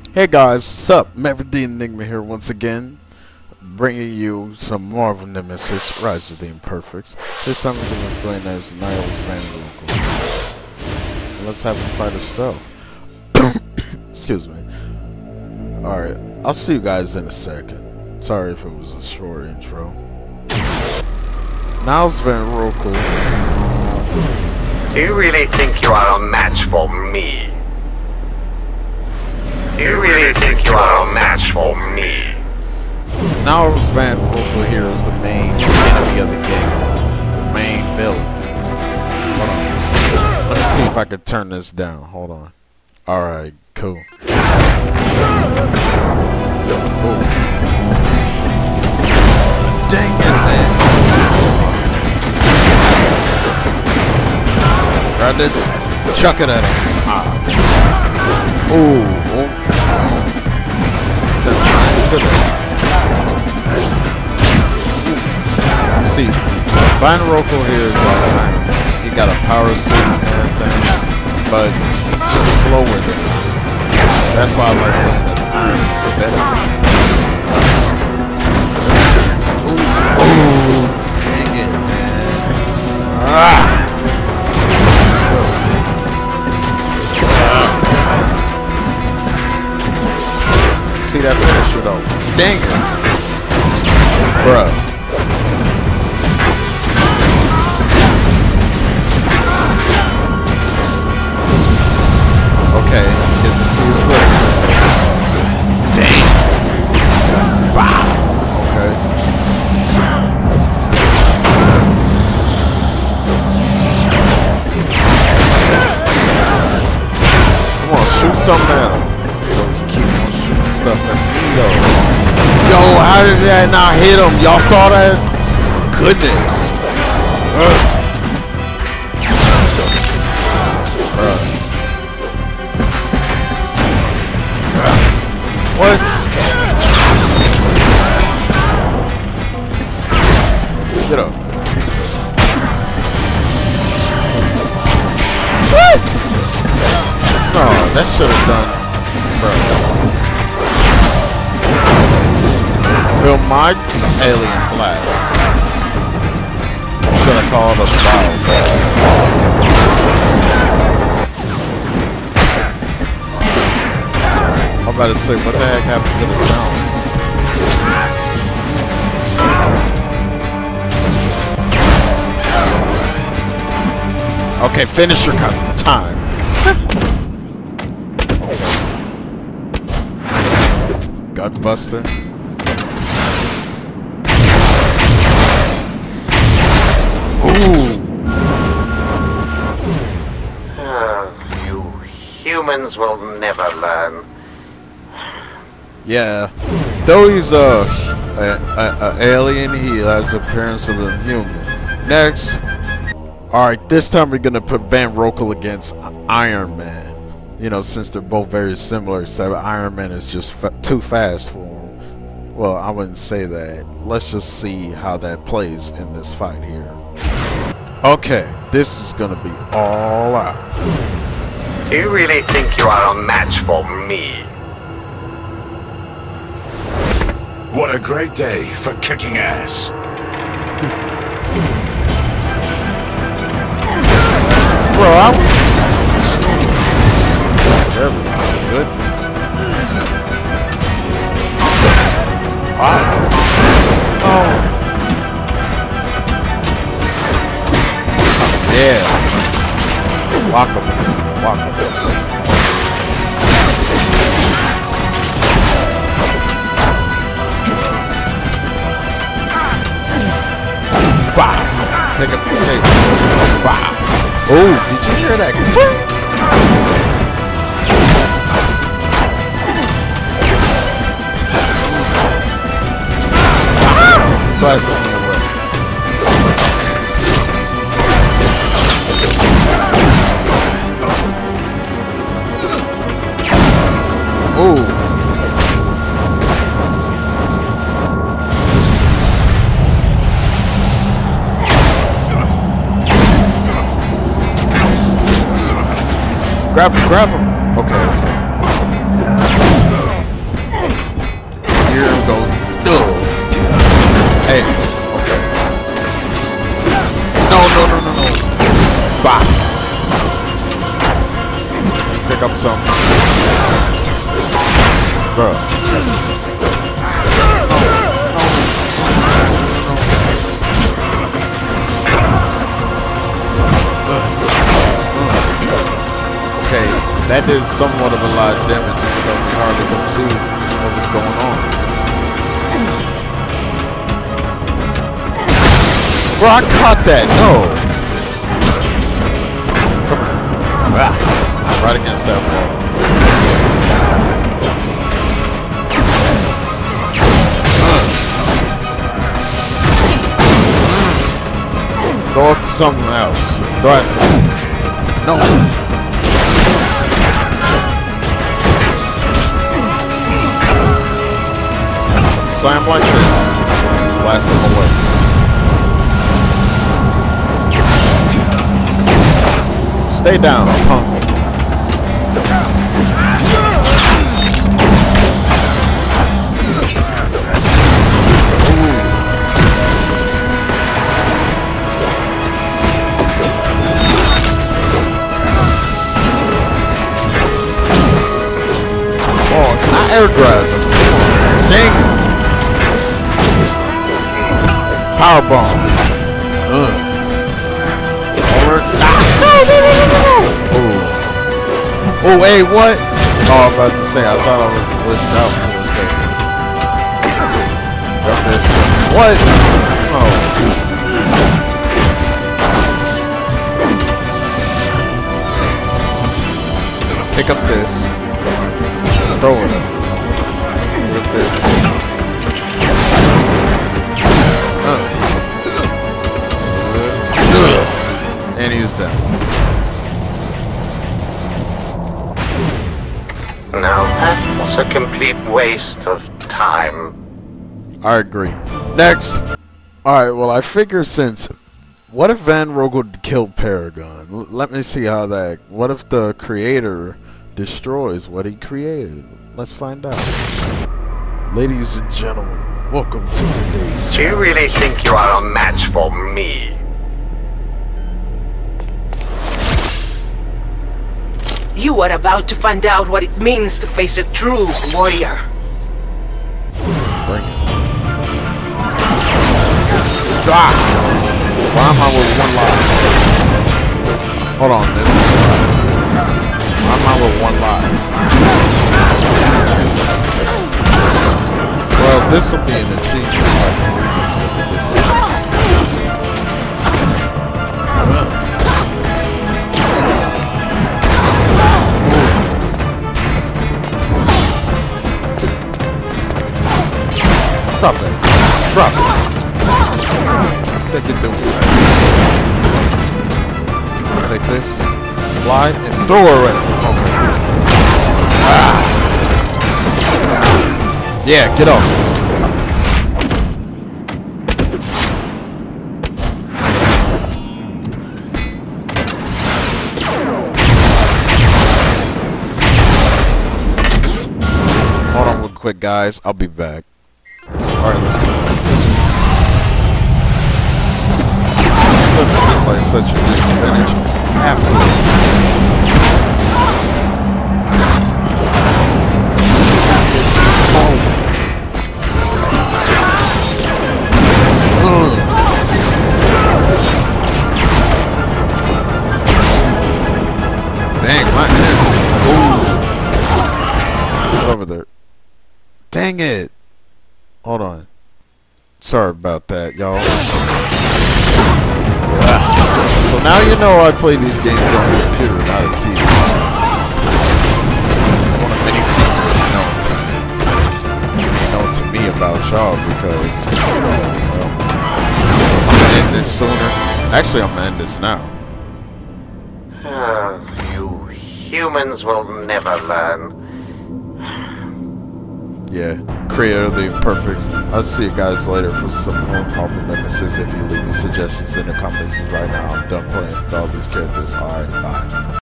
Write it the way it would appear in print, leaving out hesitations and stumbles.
Hey guys, what's up? Maverick the Enigma here once again, bringing you some more of Nemesis, Rise of the Imperfects. This time we're going to be playing as Niles and Roekel. Let's have him fight himself. Excuse me. Alright, I'll see you guys in a second. Sorry if it was a short intro. Niles van Roekel. Do you really think you are a match for me? Do you really think you are a match for me? Niles van Roekel here is the main enemy of the game. The main villain. Hold on. Let me see if I can turn this down. Hold on. Alright, cool. Ooh. Dang it, man. Grab this. Chuck it at him. Ooh. Send him to the. See, Van Roekel here is he got a power suit and everything, but he's just slower than him. That's why I like playing as Iron better. Ooh, dang it, man. See that finisher though. Dang it. Bruh. Okay, get to see his look. Dang. Bah. Okay. Come on, shoot something at him. Stuff at me though. Yo, how did that not hit him? Y'all saw that? Goodness. What? Get up. What? No, that should have done. Bro. Feel my alien blasts. Should I call it a battle blast? I'm about to say, what the heck happened to the sound? Okay, finish your time. Gutbuster. You humans will never learn. Yeah, though he's a alien, he has the appearance of a human. Next, all right, this time we're gonna put Van Roekel against Iron Man. You know, since they're both very similar, except Iron Man is just too fast for him. Well, I wouldn't say that. Let's just see how that plays in this fight here. Okay, this is gonna be all out. Do you really think you are a match for me? What a great day for kicking ass. Bro, goodness. Wow. Oh. Yeah. Walk up. Wow. Pick up the table. Wow. Oh, did you hear that? Bust on the way. Ooh. Grab him. Okay. Bro. Okay, that did somewhat of a lot of damage, even though we hardly could see what was going on. Bro, I caught that. No. Come on. Ah, right against that wall. Throw up something else. Throw at something. No. Slam like this. Blast him away. Stay down, punk. Oh, I air grabbed him. Dang it. Power bomb. Over. Oh, hey, what? Oh, I'm about to say, I thought I was glitched out for a second. Got this. What? Oh. Pick up this. Throw it up. With this. And he's down. Now that was a complete waste of time. I agree. Next. Alright, well I figure since... What if Van Roekel killed Paragon? Let me see how that... What if the creator destroys what he created? Let's find out. Ladies and gentlemen, welcome to today's Do you really think you are a match for me? You are about to find out what it means to face a true warrior. Bring it. Ah! Why am I with one life? Hold on, this. Why am I with one life? Well, this will be an achievement. Let's look at this. Drop it. Drop it. Take it through. Take this. Fly and throw her away. Okay. Ah. Yeah, get off. Hold on real quick, guys. I'll be back. Alright, let's go. Doesn't seem like such a disadvantage after. Dang, my head. Ooh. Over there. Dang it. Hold on. Sorry about that, y'all. So now you know I play these games on the computer, not a TV. It's one of many secrets known to me about y'all because, well, I'm gonna end this sooner. Actually, I'm gonna end this now. You humans will never learn. Yeah, creator of the Imperfects. I'll see you guys later for some more Marvel Nemesis. If you leave me suggestions in the comments right now, I'm done playing with all these characters. Alright, bye.